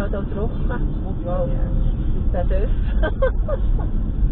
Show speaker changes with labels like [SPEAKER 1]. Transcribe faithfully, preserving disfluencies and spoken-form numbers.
[SPEAKER 1] zou het ook droog gaan. Wow, ja. Dat is.